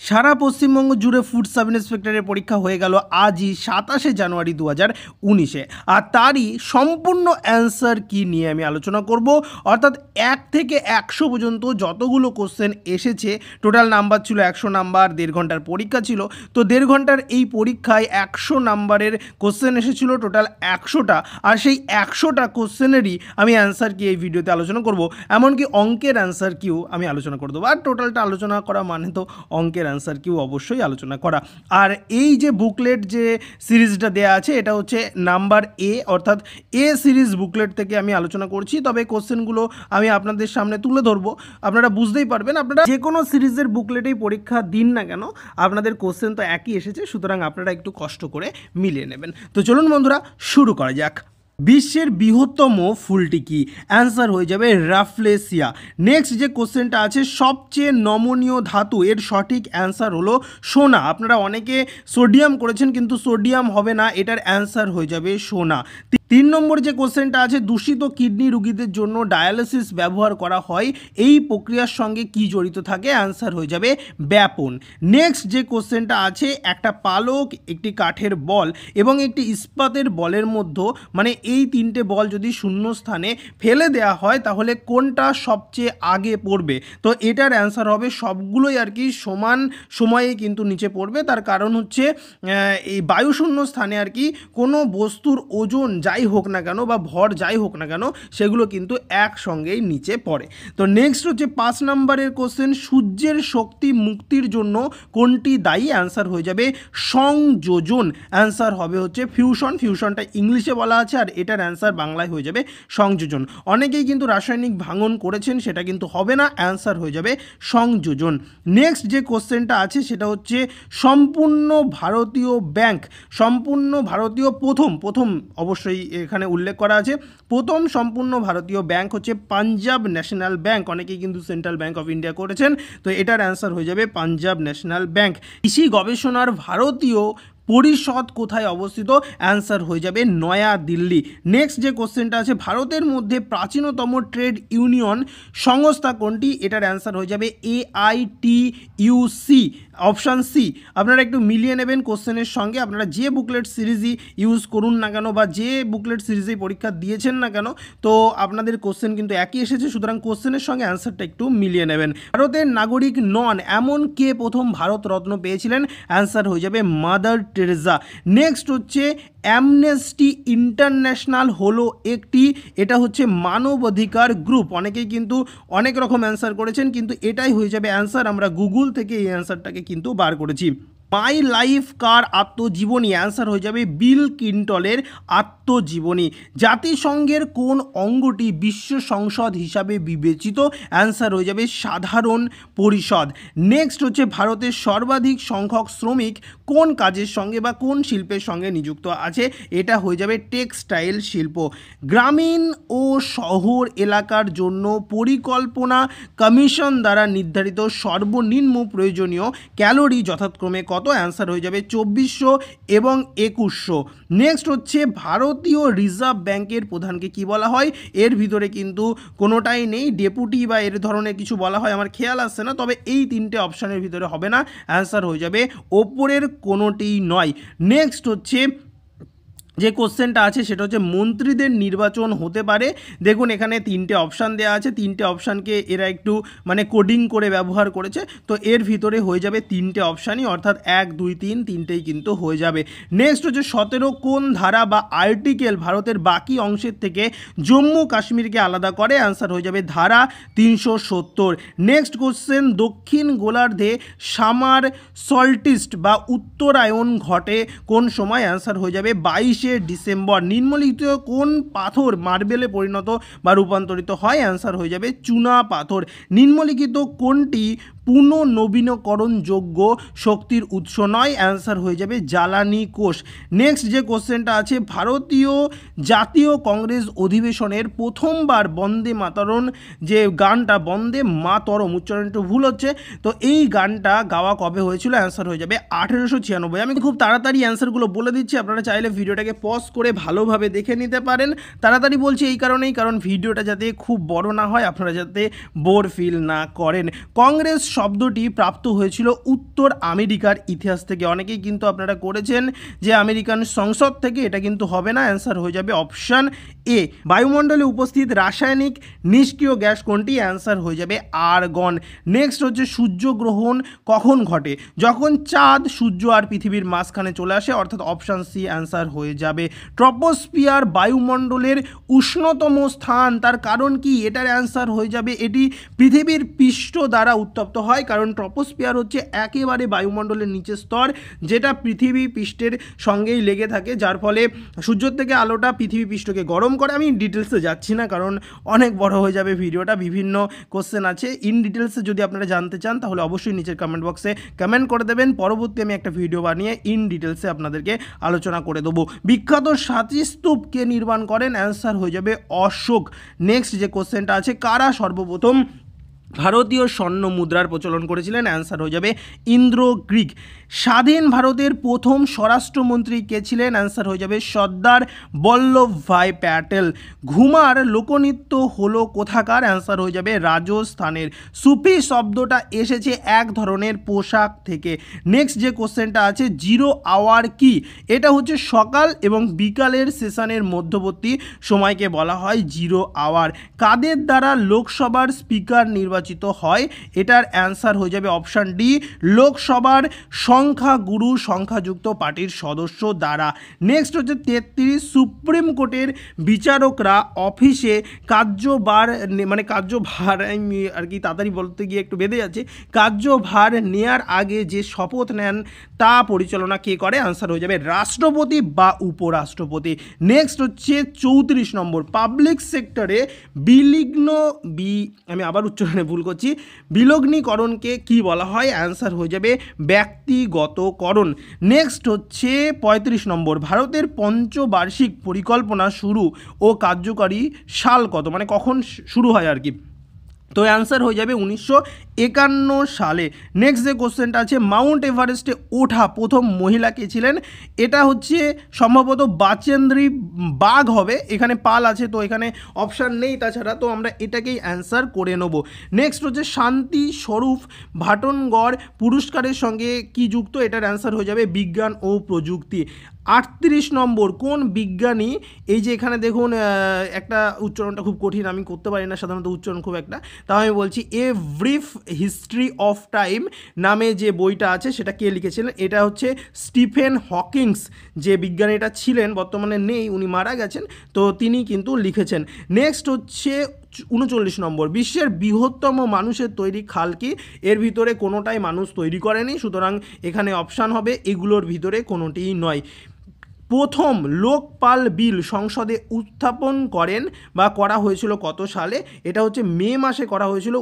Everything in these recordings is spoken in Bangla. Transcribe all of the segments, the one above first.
সারা পশ্চিমবঙ্গ জুড়ে ফুড সাব ইন্সপেক্টরের পরীক্ষা হয়ে গেল আজই 27শে জানুয়ারি 2019-এ। আর তারই সম্পূর্ণ অ্যান্সার কি নিয়ে আমি আলোচনা করব, অর্থাৎ 1 থেকে 100 পর্যন্ত যতগুলো কোশ্চেন এসেছে। টোটাল নাম্বার ছিল 100 নাম্বার, 1.5 ঘন্টার পরীক্ষা ছিল। তো 1.5 ঘন্টার এই পরীক্ষায় 100 নাম্বারের কোশ্চেন এসেছিল টোটাল 100টা। আর সেই 100টা কোশ্চেনেরই আমি অ্যান্সার কি এই ভিডিওতে আলোচনা করব, এমনকি অঙ্কের অ্যান্সার কিও আমি আলোচনা করে দেবো। আর টোটালটা আলোচনা করা মানে তো অঙ্কের অ্যান্সার কিও অবশ্যই আলোচনা করা। আর এই যে বুকলেট যে সিরিজটা দেয়া আছে এটা হচ্ছে নাম্বার এ, অর্থাৎ এ সিরিজ বুকলেট থেকে আমি আলোচনা করছি। তবে কোশ্চেনগুলো আমি আপনাদের সামনে তুলে ধরবো, আপনারা বুঝতেই পারবেন। আপনারা যে কোনো সিরিজের বুকলেটেই পরীক্ষা দিন না কেন, আপনাদের কোশ্চেন তো একই এসেছে, সুতরাং আপনারা একটু কষ্ট করে মিলিয়ে নেবেন। তো চলুন বন্ধুরা, শুরু করা যাক। বিশ্বের বৃহত্তম ফুলটি কি? অ্যান্সার হয়ে যাবে রাফলেসিয়া। নেক্সট যে কোশ্চেনটা আছে, সবচেয়ে নমনীয় ধাতু, এর সঠিক অ্যান্সার হলো সোনা। আপনারা অনেকে সোডিয়াম করেছেন, কিন্তু সোডিয়াম হবে না, এটার অ্যান্সার হয়ে যাবে সোনা। 3 নম্বর যে কোশ্চেনটা আছে, দূষিত কিডনি রোগীদের জন্য ডায়ালিসিস ব্যবহার করা হয়, এই প্রক্রিয়ার সঙ্গে কি জড়িত থাকে? অ্যান্সার হয়ে যাবে ব্যাপন। নেক্সট যে কোশ্চেনটা আছে, একটা পালক, একটি কাঠের বল এবং একটি ইস্পাতের বলের মধ্যে, মানে এই 3টে বল যদি শূন্য স্থানে ফেলে দেওয়া হয় তাহলে কোনটা সবচেয়ে আগে পড়বে? তো এটার অ্যান্সার হবে সবগুলোই আর কি সমান সময়ে কিন্তু নিচে পড়বে। তার কারণ হচ্ছে এই বায়ুশূন্য স্থানে আর কি কোনো বস্তুর ওজন যাই হোক না কেন বা ভর যাই হোক না কেন, সেগুলো কিন্তু একসঙ্গেই নিচে পড়ে। তো নেক্সট হচ্ছে 5 নম্বরের কোশ্চেন, সূর্যের শক্তি মুক্তির জন্য কোনটি দায়ী? অ্যান্সার হয়ে যাবে সংযোজন। অ্যান্সার হবে হচ্ছে ফিউশন। ফিউশনটা ইংলিশে বলা আছে, আর এটার অ্যান্সার বাংলায় হয়ে যাবে সংযোজন। অনেকেই কিন্তু রাসায়নিক ভাঙন করেছেন, সেটা কিন্তু হবে না, অ্যান্সার হয়ে যাবে সংযোজন। নেক্সট যে কোশ্চেনটা আছে সেটা হচ্ছে সম্পূর্ণ ভারতীয় ব্যাংক, সম্পূর্ণ ভারতীয় প্রথম অবশ্যই এখানে উল্লেখ করা আছে, প্রথম সম্পূর্ণ ভারতীয় ব্যাংক হচ্ছে পাঞ্জাব ন্যাশনাল ব্যাংক। অনেকেই কিন্তু সেন্ট্রাল ব্যাংক অফ ইন্ডিয়া করেছেন, তো এটার অ্যান্সার হয়ে যাবে পাঞ্জাব ন্যাশনাল ব্যাংক। কৃষি গবেষণার ভারতীয় পরিষদ কোথায় অবস্থিত? অ্যান্সার হয়ে যাবে নয়া দিল্লি। নেক্সট যে কোশ্চেনটা আছে, ভারতের মধ্যে প্রাচীনতম ট্রেড ইউনিয়ন সংস্থা কোনটি? এটার অ্যান্সার হয়ে যাবে AITUC, অপশান সি। আপনারা একটু মিলিয়ে নেবেন কোশ্চেনের সঙ্গে। আপনারা যে বুকলেট সিরিজই ইউজ করুন না কেন বা যে বুকলেট সিরিজেই পরীক্ষা দিয়েছেন না কেন, তো আপনাদের কোশ্চেন কিন্তু একই এসেছে, সুতরাং কোশ্চেনের সঙ্গে অ্যান্সারটা একটু মিলিয়ে নেবেন। ভারতের নাগরিক নন এমন কে প্রথম ভারত রত্ন পেয়েছিলেন? অ্যান্সার হয়ে যাবে মাদার টেরেসা। নেক্সট হচ্ছে অ্যামনেস্টি ইন্টারন্যাশনাল হলো একটি, এটা হচ্ছে মানবাধিকার গ্রুপ। অনেকেই কিন্তু অনেক রকম অ্যান্সার করেছেন, কিন্তু এটাই হয়ে যাবে অ্যান্সার। আমরা গুগল থেকে এই অ্যান্সারটাকে কিন্তু বার করেছি। মাই লাইফ কার আত্মজীবনী? অ্যান্সার হয়ে যাবে বিল ক্লিন্টনের আত্মজীবনী। জাতিসংঘের কোন অঙ্গটি বিশ্ব সংসদ হিসাবে বিবেচিত? অ্যান্সার হয়ে যাবে সাধারণ পরিষদ। নেক্সট হচ্ছে ভারতের সর্বাধিক সংখ্যক শ্রমিক কোন কাজের সঙ্গে বা কোন শিল্পের সঙ্গে নিযুক্ত আছে? এটা হয়ে যাবে টেক্সটাইল শিল্প। গ্রামীণ ও শহর এলাকার জন্য পরিকল্পনা কমিশন দ্বারা নির্ধারিত সর্বনিম্ন প্রয়োজনীয় ক্যালোরি যথাক্রমে কত? অ্যান্সার হয়ে যাবে 2400 এবং 2100। নেক্সট হচ্ছে ভারতীয় রিজার্ভ ব্যাংকের প্রধানকে কি বলা হয়? এর ভিতরে কিন্তু কোনোটাই নেই, ডেপুটি বা এর ধরনের কিছু বলা হয়, আমার খেয়াল আসছে না, তবে এই 3টে অপশানের ভিতরে হবে না, অ্যান্সার হয়ে যাবে ওপরের কোনোটিই নয়। নেক্সট হচ্ছে যে কোশ্চেনটা আছে সেটা হচ্ছে মন্ত্রীদের নির্বাচন হতে পারে। দেখুন এখানে 3টে অপশান দেওয়া আছে, 3টে অপশানকে এরা একটু মানে কোডিং করে ব্যবহার করেছে, তো এর ভিতরে হয়ে যাবে 3টে অপশানই, অর্থাৎ 1, 2, 3 3টেই কিন্তু হয়ে যাবে। নেক্সট হচ্ছে 17 কোন ধারা বা আর্টিকেল ভারতের বাকি অংশের থেকে জম্মু কাশ্মীরকে আলাদা করে? অ্যান্সার হয়ে যাবে ধারা 370। নেক্সট কোশ্চেন, দক্ষিণ গোলার্ধে সামার সল্টিস্ট বা উত্তরায়ণ ঘটে কোন সময়? অ্যান্সার হয়ে যাবে 22 ডিসেম্বর। নিম্নলিখিত কোন পাথর মার্বেলে পরিণত বা রূপান্তরিত হয়? অ্যান্সার হয়ে যাবে চুনা পাথর। নিম্নলিখিত কোনটি পুনঃনবীকরণযোগ্য শক্তির উৎস নয়? অ্যান্সার হয়ে যাবে জ্বালানি কোষ। নেক্সট যে কোশ্চেনটা আছে, ভারতীয় জাতীয় কংগ্রেস অধিবেশনের প্রথমবার বন্দে মাতরম যে গানটা, বন্দে মাতরম উচ্চারণ একটু ভুল হচ্ছে, তো এই গানটা গাওয়া কবে হয়েছিল? অ্যান্সার হয়ে যাবে 1896। আমি খুব তাড়াতাড়ি অ্যান্সারগুলো বলে দিচ্ছি, আপনারা চাইলে ভিডিওটাকে পজ করে ভালোভাবে দেখে নিতে পারেন। তাড়াতাড়ি বলছি এই কারণেই, কারণ ভিডিওটা যাতে খুব বড় না হয়, আপনারা যাতে বোর ফিল না করেন। কংগ্রেস শব্দটি প্রাপ্ত হয়েছিল উত্তর আমেরিকার ইতিহাস থেকে। অনেকেই কিন্তু আপনারা করেছেন যে আমেরিকান সংসদ থেকে, এটা কিন্তু হবে না, অ্যান্সার হয়ে যাবে অপশান এ। বায়ুমণ্ডলে উপস্থিত রাসায়নিক নিষ্ক্রিয় গ্যাস কোনটি? অ্যান্সার হয়ে যাবে আর্গন। নেক্সট হচ্ছে সূর্যগ্রহণ কখন ঘটে? যখন চাঁদ, সূর্য আর পৃথিবীর মাঝখানে চলে আসে, অর্থাৎ অপশান সি অ্যান্সার হয়ে যাবে। ট্রপোস্ফিয়ার বায়ুমণ্ডলের উষ্ণতম স্থান, তার কারণ কি? এটার অ্যান্সার হয়ে যাবে এটি পৃথিবীর পৃষ্ঠ দ্বারা উত্তপ্ত হয়, কারণ ট্রপোস্ফিয়ার হচ্ছে একেবারে বায়ুমণ্ডলের নিচের স্তর, যেটা পৃথিবী পৃষ্ঠের সঙ্গেই লেগে থাকে, যার ফলে সূর্য থেকে আলোটা পৃথিবী পৃষ্ঠকে গরম করে। আমি ডিটেলসে যাচ্ছি না, কারণ অনেক বড় হয়ে যাবে ভিডিওটা, বিভিন্ন কোশ্চেন আছে। ইন ডিটেলসে যদি আপনারা জানতে চান তাহলে অবশ্যই নিচের কমেন্ট বক্সে কমেন্ট করে দেবেন, পরবর্তী আমি একটা ভিডিও বানিয়ে ইন ডিটেলসে আপনাদেরকে আলোচনা করে দেবো। বিখ্যাত সাঁচি স্তূপ কে নির্মাণ করেন? অ্যান্সার হয়ে যাবে অশোক। নেক্সট যে কোশ্চেনটা আছে, কারা সর্বপ্রথম ভারতীয় স্বর্ণ মুদ্রার প্রচলন করেছিলেন? অ্যান্সার হয়ে যাবে ইন্দ্র গ্রিক। স্বাধীন ভারতের প্রথম স্বরাষ্ট্রমন্ত্রী কে ছিলেন? অ্যান্সার হয়ে যাবে সর্দার বল্লভভাই প্যাটেল। ঘুমার লোকনৃত্য হলো কোথাকার? অ্যান্সার হয়ে যাবে রাজস্থানের। সুফি শব্দটা এসেছে এক ধরনের পোশাক থেকে। নেক্সট যে কোশ্চেনটা আছে, জিরো আওয়ার কি? এটা হচ্ছে সকাল এবং বিকালের সেশনের মধ্যবর্তী সময়কে বলা হয় জিরো আওয়ার। কাদের দ্বারা লোকসভার স্পিকার নির্বাচিত হয়? এটার অ্যান্সার হয়ে যাবে অপশান ডি, লোকসভার সংখ্যাগুরু সংখ্যাযুক্ত পার্টির সদস্য দ্বারা। নেক্সট হচ্ছে 33, সুপ্রিম কোর্টের বিচারকরা অফিসে কার্যভার আমি আর কি তাড়াতাড়ি বলতে গিয়ে একটু বেঁধে যাচ্ছে, কার্যভার নেয়ার আগে যে শপথ নেন তা পরিচালনা কে করে? অ্যান্সার হয়ে যাবে রাষ্ট্রপতি বা উপরাষ্ট্রপতি। নেক্সট হচ্ছে 34 নম্বর, পাবলিক সেক্টরে আমি আবার উচ্চারণে ভুল করছি, বিলগ্নীকরণকে কি বলা হয়? অ্যান্সার হয়ে যাবে ব্যক্তিগতকরণ। নেক্সট হচ্ছে 35 নম্বর, ভারতের পঞ্চবার্ষিক পরিকল্পনা শুরু ও কার্যকারী সাল কত? মানে কখন শুরু হয় আর কি, তো অ্যান্সার হয়ে যাবে 1951 সালে। নেক্সট যে কোশ্চেনটা আছে, মাউন্ট এভারেস্টে ওঠা প্রথম মহিলা কে ছিলেন? এটা হচ্ছে সম্ভবত বাচেন্দ্রী বাগ হবে, এখানে পাল আছে তো এখানে অপশান নেই তাছাড়া, তো আমরা এটাকেই অ্যান্সার করে নেব। নেক্সট হচ্ছে শান্তি স্বরূপ ভাটনগড় পুরস্কারের সঙ্গে কি যুক্ত? এটার অ্যান্সার হয়ে যাবে বিজ্ঞান ও প্রযুক্তি। 38 নম্বর, কোন বিজ্ঞানী, এই যে এখানে দেখুন একটা উচ্চারণটা খুব কঠিন, আমি করতে পারি না সাধারণত উচ্চারণ খুব একটা, তাও আমি বলছি, a brief history of time নামে যে বইটা আছে সেটা কে লিখেছিলেন? এটা হচ্ছে স্টিফেন হকিংস, যে বিজ্ঞানীটা ছিলেন, বর্তমানে নেই, উনি মারা গেছেন, তো তিনি কিন্তু লিখেছেন। নেক্সট হচ্ছে 39 নম্বর, বিশ্বের বৃহত্তম মানুষের তৈরি খাল কি? এর ভিতরে কোনোটাই মানুষ তৈরি করেনি, সুতরাং এখানে অপশান হবে এগুলোর ভিতরে কোনোটিই নয়। প্রথম লোকপাল বিল সংসদে উত্থাপন করা হয়েছিল কত সালে? এটা হচ্ছে মে মাসে করা হয়েছিল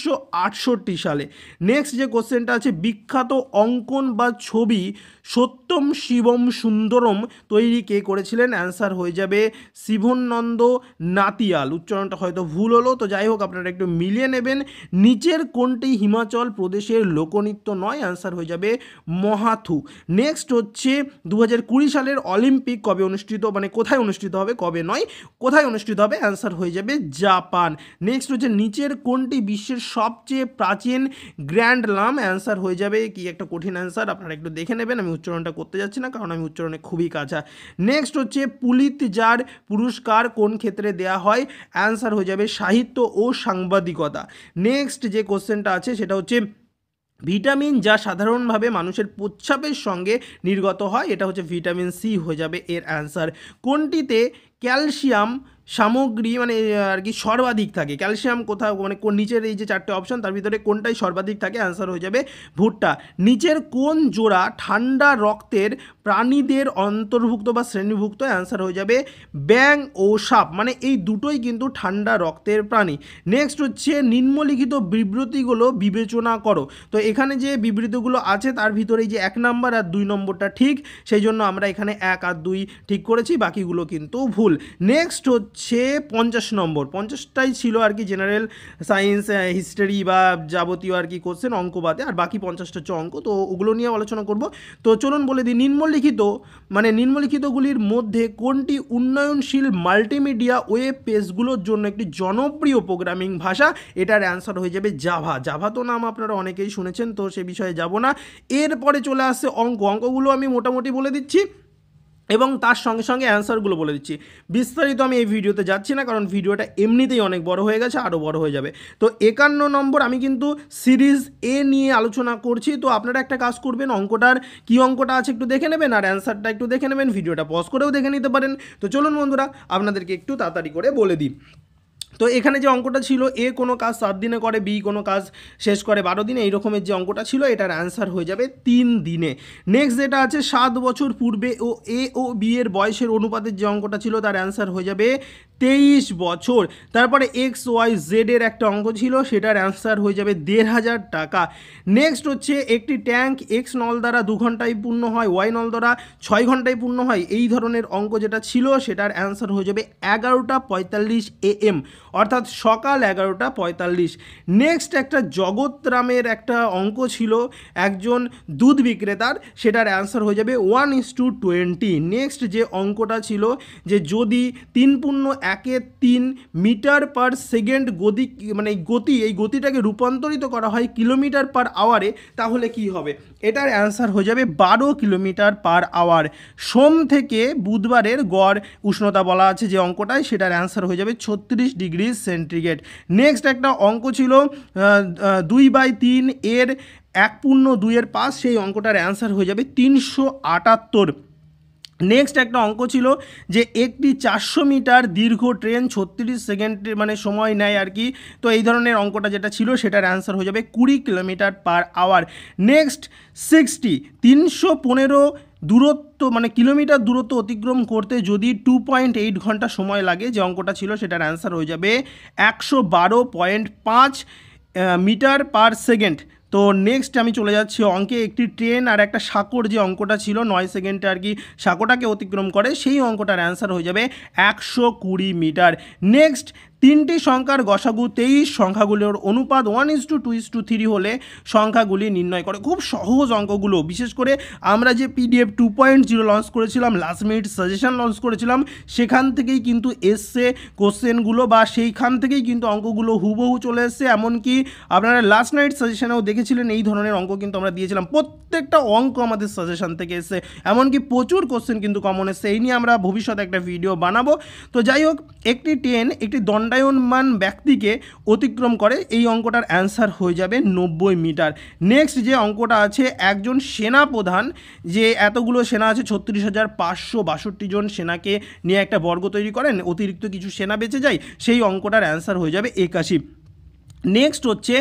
1968 সালে। নেক্সট যে কোশ্চেনটা আছে, বিখ্যাত অঙ্কন বা ছবি সত্যম শিবম সুন্দরম তৈরি কে করেছিলেন? অ্যান্সার হয়ে যাবে শিবনানন্দ নাতিয়াল। উচ্চারণটা হয়তো ভুল হলো, তো যাই হোক আপনারা একটু মিলিয়ে নেবেন। নিচের কোনটি হিমাচল প্রদেশের লোকনৃত্য নয়? অ্যান্সার হয়ে যাবে মহাথু। নেক্সট হচ্ছে 2020 সালের অলিম্পিক কবে অনুষ্ঠিত, মানে কোথায় অনুষ্ঠিত হবে, কবে নয়, কোথায় অনুষ্ঠিত হবে? অ্যান্সার হয়ে যাবে জাপান। নেক্সট হচ্ছে নিচের কোনটি বিশ্বের সবচেয়ে প্রাচীন গ্র্যান্ড লাম? অ্যান্সার হয়ে যাবে কি একটা কঠিন অ্যান্সার, আপনারা একটু দেখে নেবেন, আমি উচ্চারণটা করতে যাচ্ছি না কারণ আমি উচ্চারণে খুবই কাঁচা। নেক্সট হচ্ছে পুলিৎজার পুরস্কার কোন ক্ষেত্রে দেয়া হয়? অ্যান্সার হয়ে যাবে সাহিত্য ও সাংবাদিকতা। নেক্সট যে কোশ্চেনটা আছে সেটা হচ্ছে ভিটামিন যা সাধারণভাবে মানুষের প্রস্রাবের সঙ্গে নির্গত হয়, এটা হচ্ছে ভিটামিন সি হয়ে যাবে এর অ্যান্সার। কোনটিতে ক্যালসিয়াম সামগ্রী মানে আর কি সর্বাধিক থাকে? ক্যালসিয়াম কোথাও মানে নিচের এই যে 4টে অপশান তার ভিতরে কোনটাই সর্বাধিক থাকে? অ্যান্সার হয়ে যাবে ভুট্টা। নিচের কোন জোড়া ঠান্ডা রক্তের প্রাণীদের অন্তর্ভুক্ত বা শ্রেণীভুক্ত? অ্যান্সার হয়ে যাবে ব্যাং ও সাপ, মানে এই দুটোই কিন্তু ঠান্ডা রক্তের প্রাণী। নেক্সট হচ্ছে নিম্নলিখিত বিবৃতিগুলো বিবেচনা করো, তো এখানে যে বিবৃতিগুলো আছে তার ভিতরে যে 1 নম্বর আর 2 নম্বরটা ঠিক, সেই জন্য আমরা এখানে 1 আর 2 ঠিক করেছি, বাকিগুলো কিন্তু ভুল। নেক্সট হচ্ছে হচ্ছে 50 নম্বর, 50টাই ছিল আর কি জেনারেল সায়েন্স, হিস্ট্রি বা যাবতীয় আর কি কোশ্চেন, অঙ্ক বাদে, আর বাকি 50টা হচ্ছে অঙ্ক। তো ওগুলো নিয়ে আলোচনা করব। তো চলুন বলে দিই, নিম্নলিখিতগুলির মধ্যে কোনটি উন্নয়নশীল মাল্টিমিডিয়া ওয়েব পেজগুলোর জন্য একটি জনপ্রিয় প্রোগ্রামিং ভাষা? এটার অ্যান্সার হয়ে যাবে জাভা। জাভা তো নাম আপনারা অনেকেই শুনেছেন, তো সে বিষয়ে যাব না। এরপরে চলে আসছে অঙ্কগুলো আমি মোটামুটি বলে দিচ্ছি এবং তার সঙ্গে সঙ্গে অ্যান্সারগুলো বলে দিচ্ছি। বিস্তারিত আমি এই ভিডিওতে যাচ্ছি না, কারণ ভিডিওটা এমনিতেই অনেক বড় হয়ে গেছে, আরও বড় হয়ে যাবে। তো 51 নম্বর আমি কিন্তু সিরিজ এ নিয়ে আলোচনা করছি। তো আপনারা একটা কাজ করবেন, কী অঙ্কটা আছে একটু দেখে নেবেন, আর অ্যান্সারটা একটু দেখে নেবেন, ভিডিওটা পজ করেও দেখে নিতে পারেন। তো চলুন বন্ধুরা, আপনাদেরকে একটু তাড়াতাড়ি করে বলে দিই। তো এখানে যে অঙ্কটা ছিল, এ কোনো কাজ 7 দিনে করে, বি কোনো কাজ শেষ করে 12 দিনে, এই রকমের যে অঙ্কটা ছিল এটার অ্যান্সার হয়ে যাবে 3 দিনে। নেক্সট যেটা আছে 7 বছর পূর্বে এ ও বি এর বয়সের অনুপাতের যে অঙ্কটা ছিল তার অ্যান্সার হয়ে যাবে 23 বছর। তারপরে এক্স ওয়াই জেড এর একটা অঙ্ক ছিল, সেটার অ্যান্সার হয়ে যাবে 1500 টাকা। নেক্সট হচ্ছে একটি ট্যাঙ্ক এক্স নল দ্বারা 2 ঘন্টায় পূর্ণ হয়, ওয়াই নল দ্বারা 6 ঘন্টায় পূর্ণ হয়, এই ধরনের অঙ্ক যেটা ছিল সেটার অ্যান্সার হয়ে যাবে 11:45 AM, অর্থাৎ সকাল 11:45। নেক্সট একটা জগৎরামের একটা অঙ্ক ছিল একজন দুধ বিক্রেতার, সেটার অ্যান্সার হয়ে যাবে 1:20। নেক্সট যে অঙ্কটা ছিল যে যদি 3.13 মিটার পার সেকেন্ড গতি এই গতিটাকে রূপান্তরিত করা হয় কিলোমিটার পার আওয়ারে, তাহলে কি হবে? এটার অ্যান্সার হয়ে যাবে 12 কিলোমিটার পার আওয়ার। সোম থেকে বুধবারের গড় উষ্ণতা বলা আছে যে অঙ্কটায়, সেটার অ্যান্সার হয়ে যাবে 36 ডিগ্রি সেন্টিগ্রেড। নেক্সট একটা অঙ্ক ছিল 2/3 এর 1.2 এর পাশ, সেই অঙ্কটার অ্যান্সার হয়ে যাবে 378। নেক্সট একটা অঙ্ক ছিল যে একটি 400 মিটার দীর্ঘ ট্রেন 36 সেকেন্ড সময় নেয় আর কি। তো এই ধরনের অঙ্কটা যেটা ছিল সেটার অ্যান্সার হয়ে যাবে 20 কিলোমিটার পার আওয়ার। নেক্সট 315 দূরত্ব কিলোমিটার দূরত্ব অতিক্রম করতে যদি 2.8 ঘন্টা সময় লাগে, যে অঙ্কটা ছিল সেটার অ্যান্সার হয়ে যাবে 112.5 মিটার পার সেকেন্ড। তো নেক্সট আমি চলে যাচ্ছি অঙ্কে, একটি ট্রেন আর একটা সাঁকোর যে অঙ্কটা ছিল 9 সেকেন্ডে আর কি সাঁকোটাকে অতিক্রম করে, সেই অঙ্কটার অ্যান্সার হয়ে যাবে 120 মিটার। নেক্সট 3টি সংখ্যার গসাগু 23 সংখ্যাগুলোর অনুপাত 1:2:3 হলে সংখ্যাগুলি নির্ণয় করে। খুব সহজ অঙ্কগুলো, বিশেষ করে আমরা যে PDF 2.0 লঞ্চ করেছিলাম, লাস্ট মিনিট সাজেশন লঞ্চ করেছিলাম, সেখান থেকেই কিন্তু এসছে কোশ্চেনগুলো, বা সেইখান থেকেই কিন্তু অঙ্কগুলো হুবহু চলে এসছে। এমনকি আপনারা লাস্ট নাইট সাজেশনেও দেখেছিলেন এই ধরনের অঙ্ক কিন্তু আমরা দিয়েছিলাম, প্রত্যেকটা অঙ্ক আমাদের সাজেশন থেকে এসছে, এমনকি প্রচুর কোশ্চেন কিন্তু কমন এসছে। এই নিয়ে আমরা ভবিষ্যতে একটা ভিডিও বানাবো। তো যাই হোক, একটি ট্রেন একটি দণ্ডায়মান ব্যক্তিকে অতিক্রম করে, এই অঙ্কটার অ্যান্সার হয়ে যাবে 90 মিটার। নেক্সট যে অঙ্কটা আছে একজন সেনা প্রধান, যে এতগুলো সেনা আছে 36,562 জন সেনাকে নিয়ে একটা বর্গ তৈরি করেন, অতিরিক্ত কিছু সেনা বেঁচে যায়, সেই অঙ্কটার অ্যান্সার হয়ে যাবে 81। নেক্সট হচ্ছে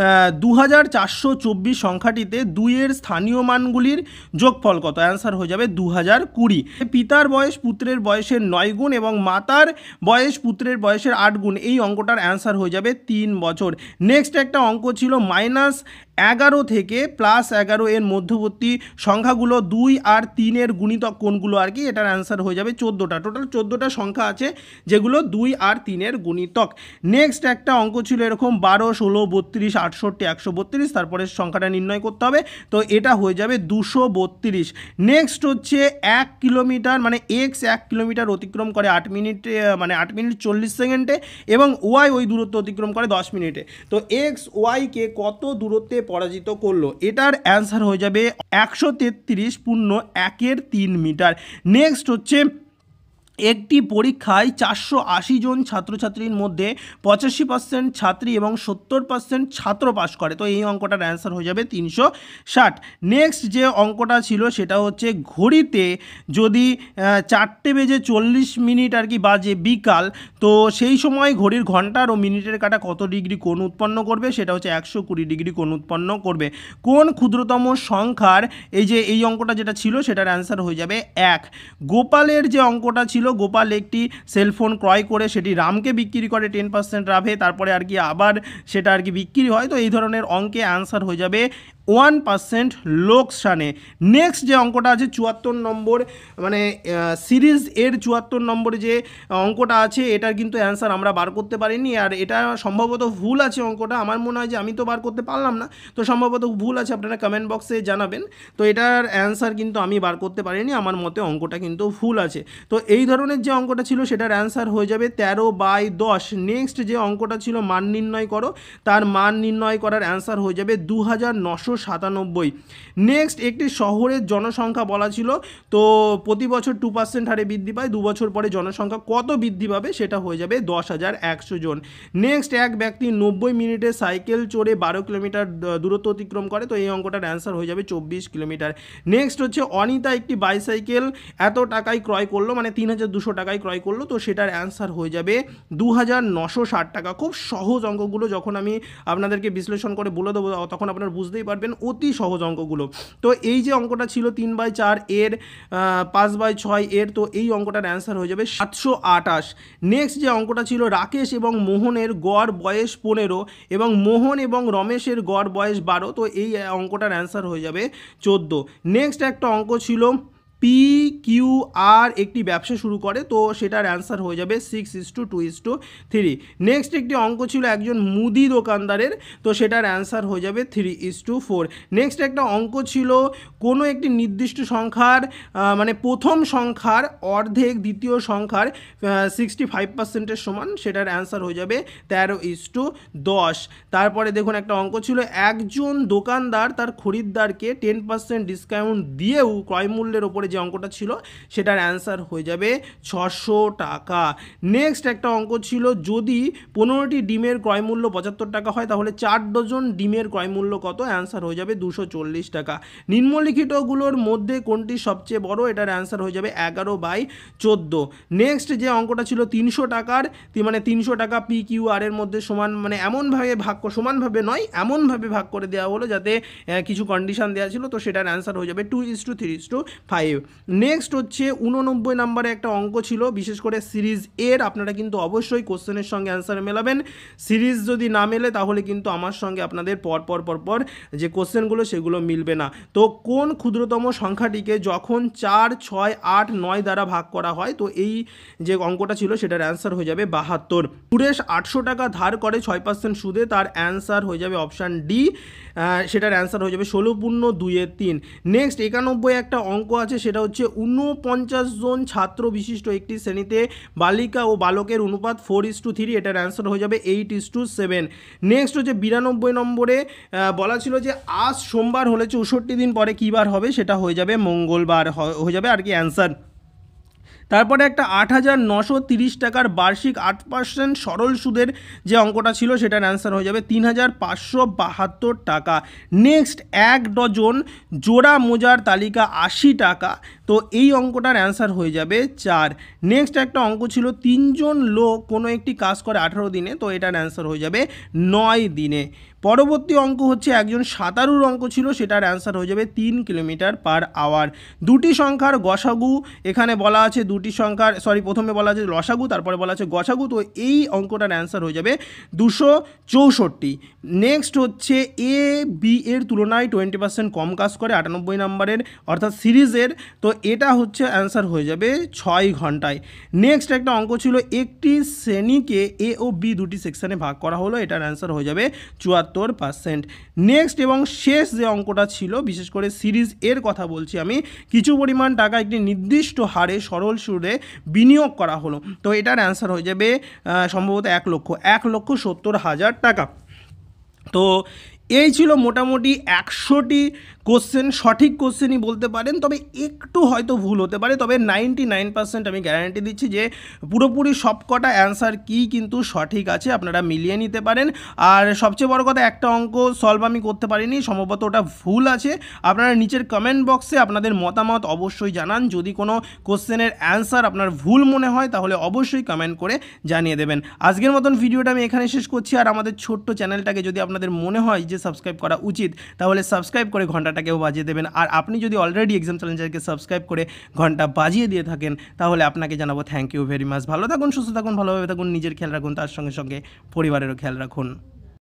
2424 সংখ্যাটিতে 2 এর স্থানীয় মানগুলির যোগফল কত? অ্যান্সার হয়ে যাবে 2020। পিতার বয়স পুত্রের বয়সের 9 গুণ এবং মাতার বয়স পুত্রের বয়সের 8 গুণ, এই অঙ্কটার অ্যান্সার হয়ে যাবে 3 বছর। নেক্সট একটা অঙ্ক ছিল -11 থেকে +11 এর মধ্যবর্তী সংখ্যাগুলো 2 আর 3 এর গুণিতক কোনগুলো আর কি, এটার অ্যান্সার হয়ে যাবে 14টা। টোটাল 14টা সংখ্যা আছে যেগুলো 2 আর 3 এর গুণিতক। নেক্সট একটা অঙ্ক ছিল এরকম 12, 16, 32, 68, 132, তারপরে সংখ্যাটা নির্ণয় করতে হবে, তো এটা হয়ে যাবে 232। নেক্সট হচ্ছে 1 কিলোমিটার x 1 কিলোমিটার অতিক্রম করে 8 মিনিটে 8 মিনিট 40 সেকেন্ডে, এবং y ওই দূরত্ব অতিক্রম করে 10 মিনিটে। তো x y কে কত দূরত্বে পরাজিত করলো? এটার অ্যান্সার হয়ে যাবে 133.1 মিটার। নেক্সট হচ্ছে একটি পরীক্ষায় 480 জন ছাত্রছাত্রীর মধ্যে 85% ছাত্রী এবং 70% ছাত্র পাস করে, তো এই অঙ্কটার অ্যান্সার হয়ে যাবে 360। নেক্সট যে অঙ্কটা ছিল সেটা হচ্ছে ঘড়িতে যদি 4:40 আর কি বাজে বিকাল, তো সেই সময় ঘড়ির ঘন্টার ও মিনিটের কাঁটা কত ডিগ্রি কোণ উৎপন্ন করবে? সেটা হচ্ছে 120 ডিগ্রি কোণ উৎপন্ন করবে। কোন ক্ষুদ্রতম সংখ্যার এই অঙ্কটা যেটা ছিল সেটার অ্যান্সার হয়ে যাবে 1। গোপালের যে অঙ্কটা ছিল, গোপাল একটি সেলফোন ক্রয় করে সেটি রামকে বিক্রি করে 10% লাভে, তারপরে আর কি আবার সেটা আর কি বিক্রি হয়, তো এই ধরনের অঙ্কে অ্যান্সার হয়ে যাবে 1% লোকসানে। নেক্সট যে অঙ্কটা আছে 74 নম্বর, মানে সিরিজ এর 74 নম্বরে যে অঙ্কটা আছে এটার কিন্তু অ্যান্সার আমরা বার করতে পারিনি, আর এটা সম্ভবত ভুল আছে অঙ্কটা। আমার মনে হয় যে আমি তো বার করতে পারলাম না, তো সম্ভবত ভুল আছে, আপনারা কমেন্ট বক্সে জানাবেন। তো এটার অ্যান্সার কিন্তু আমি বার করতে পারিনি, আমার মতে অঙ্কটা কিন্তু ভুল আছে। তো এই ধরনের যে অঙ্কটা ছিল সেটার অ্যান্সার হয়ে যাবে 13/10। নেক্সট যে অঙ্কটা ছিল মান নির্ণয় করো, তার মান নির্ণয় করার অ্যান্সার হয়ে যাবে 2997। নেক্সট একটি শহরের জনসংখ্যা বলা ছিল, তো প্রতি বছর 2% হারে বৃদ্ধি পায়, 2 বছর পরে জনসংখ্যা কত বৃদ্ধি পাবে সেটা হয়ে যাবে 10,100 জন। নেক্সট এক ব্যক্তি 90 মিনিটে সাইকেল চড়ে 12 কিলোমিটার দূরত্ব অতিক্রম করে, তো এই অঙ্কটার অ্যান্সার হয়ে যাবে 24 কিলোমিটার। নেক্সট হচ্ছে অনিতা একটি বাইসাইকেল এত টাকায় ক্রয় করলো, মানে 3200 টাকায় ক্রয় করলো, তো সেটার অ্যান্সার হয়ে যাবে 2960 টাকা। খুব সহজ অঙ্কগুলো, যখন আমি আপনাদেরকে বিশ্লেষণ করে বলে দেবো তখন আপনারা বুঝতেই পারবেন, অতি সহজ অঙ্কগুলো। তো এই যে অঙ্কটা ছিল 3/4 এর 5/6 এর, তো এই অঙ্কটার অ্যান্সার হয়ে যাবে 728। নেক্সট যে অঙ্কটা ছিল রাকেশ এবং মোহনের গড় বয়স 15 এবং মোহন এবং রমেশের গড় বয়স 12, তো এই অঙ্কটার অ্যান্সার হয়ে যাবে 14। নেক্সট একটা অঙ্ক ছিল PQR একটি ব্যবসা শুরু করে, তো সেটার অ্যান্সার হয়ে যাবে 6:2:3। নেক্সট একটি অঙ্ক ছিল একজন মুদি দোকানদারের, তো সেটার অ্যান্সার হয়ে যাবে 3:4। নেক্সট একটা অঙ্ক ছিল কোনো একটি নির্দিষ্ট সংখ্যার মানে প্রথম সংখ্যার অর্ধেক দ্বিতীয় সংখ্যার 65%-এর সমান, সেটার অ্যান্সার হয়ে যাবে 13:10। তারপরে দেখুন একটা অঙ্ক ছিল একজন দোকানদার তার খরিদ্দারকে 10% ডিসকাউন্ট দিয়েও ক্রয় মূল্যের ওপরে যে অঙ্কটা ছিল সেটার অ্যান্সার হয়ে যাবে 600 টাকা। নেক্সট একটা অঙ্ক ছিল যদি 15টি ডিমের ক্রয় মূল্য 75 টাকা হয় তাহলে 4 ডজন ডিমের ক্রয় মূল্য কত, অ্যান্সার হয়ে যাবে 240 টাকা। নিম্নলিখিতগুলোর মধ্যে কোনটি সবচেয়ে বড়, এটার অ্যান্সার হয়ে যাবে 11/14। নেক্সট যে অঙ্কটা ছিল 300 টাকার, মানে 300 টাকা PQR এর মধ্যে সমান, মানে এমনভাবে সমানভাবে নয়, এমনভাবে ভাগ করে দেওয়া হলো যাতে কিছু কন্ডিশন দেওয়া ছিল, তো সেটার অ্যান্সার হয়ে যাবে 2:3:5। নেক্সট হচ্ছে 89 নম্বরে একটা অঙ্ক ছিল, বিশেষ করে সিরিজ এর, আপনারা কিন্তু অবশ্যই কোশ্চেনের সঙ্গে অ্যান্সার মেলাবেন। সিরিজ যদি না মেলে তাহলে কিন্তু আমার সঙ্গে আপনাদের পরপর যে কোশ্চেনগুলো সেগুলো মিলবে না। তো কোন ক্ষুদ্রতম সংখ্যাটিকে যখন 4, 6, 8, 9 দ্বারা ভাগ করা হয়, তো এই যে অঙ্কটা ছিল সেটার অ্যান্সার হয়ে যাবে 72। সুরেশ 800 টাকা ধার করে 6% সুদে, তার অ্যান্সার হয়ে যাবে অপশান ডি, সেটার অ্যান্সার হয়ে যাবে 16.2/3। নেক্সট 91 একটা অঙ্ক আছে, সেটা হচ্ছে 49 জন ছাত্র বিশিষ্ট একটি শ্রেণীতে বালিকা ও বালকের অনুপাত 4:3, এটার অ্যান্সার হয়ে যাবে 8:7। নেক্সট হচ্ছে 92 নম্বরে বলা ছিল যে আজ সোমবার হলে 64 দিন পরে কী বার হবে, সেটা হয়ে যাবে মঙ্গলবার হয়ে যাবে আর কি অ্যান্সার। তারপরে একটা 8,930 টাকার বার্ষিক 8% সরল সুদের যে অঙ্কটা ছিল সেটার অ্যান্সার হয়ে যাবে 3,572 টাকা। নেক্সট 1 ডজন জোড়া মোজার তালিকা 80 টাকা, তো এই অঙ্কটার অ্যান্সার হয়ে যাবে 4। নেক্সট একটা অঙ্ক ছিল 3 জন লোক কোনো একটি কাজ করে 18 দিনে, তো এটার অ্যান্সার হয়ে যাবে 9 দিনে। পরবর্তী অঙ্ক হচ্ছে একজন সাঁতারুর অঙ্ক ছিল, সেটার অ্যান্সার হয়ে যাবে 3 কিলোমিটার/আওয়ার। দুটি সংখ্যার গসাগু, এখানে বলা আছে দুটি সংখ্যার, প্রথমে বলা আছে লসাগু, তারপরে বলা আছে গসাগু, তো এই অঙ্কটার অ্যান্সার হয়ে যাবে 264। নেক্সট হচ্ছে AB এর তুলনায় 20% কম কাজ করে 98 নম্বরের, অর্থাৎ সিরিজের, তো এটা হচ্ছে অ্যান্সার হয়ে যাবে 6 ঘন্টায়। নেক্সট একটা অঙ্ক ছিল একটি শ্রেণীকে A ও B দুটি সেকশনে ভাগ করা হলো, এটার অ্যান্সার হয়ে যাবে 74%। নেক্সট এবং শেষ যে অঙ্কটা ছিল, বিশেষ করে সিরিজ এর কথা বলছি আমি, কিছু পরিমাণ টাকা একটি নির্দিষ্ট হারে সরল সুদে বিনিয়োগ করা হলো, তো এটার অ্যান্সার হয়ে যাবে সম্ভবত 1,70,000 টাকা। তো এই ছিল মোটামুটি 100টি কোশ্চেন, সঠিক কোশ্চেনই বলতে পারেন, তবে একটু হয়তো ভুল হতে পারে, তবে 99% আমি গ্যারান্টি দিচ্ছি যে পুরোপুরি সবকটা অ্যান্সার কি কিন্তু সঠিক আছে, আপনারা মিলিয়ে নিতে পারেন। আর সবচেয়ে বড় কথা, একটা অঙ্ক সলভ আমি করতে পারিনি, সম্ভবত ওটা ভুল আছে। আপনারা নিচের কমেন্ট বক্সে আপনাদের মতামত অবশ্যই জানান, যদি কোনো কোশ্চেনের অ্যান্সার আপনার ভুল মনে হয় তাহলে অবশ্যই কমেন্ট করে জানিয়ে দেবেন। আজকের মতন ভিডিওটা আমি এখানে শেষ করছি, আর আমাদের ছোট্ট চ্যানেলটাকে যদি আপনাদের মনে হয় যে সাবস্ক্রাইব করা উচিত তাহলে সাবস্ক্রাইব করে ঘন্টাটাকেও বাজিয়ে দেবেন। আর আপনি যদি অলরেডি এক্সাম চ্যালেঞ্জারকে সাবস্ক্রাইব করে ঘন্টা বাজিয়ে দিয়ে থাকেন তাহলে আপনাকে জানাবো থ্যাংক ইউ ভেরি মাচ। ভালো থাকুন, সুস্থ থাকুন, ভালোভাবে থাকুন, নিজের খেয়াল রাখুন, তার সঙ্গে সঙ্গে পরিবারেরও খেয়াল রাখুন।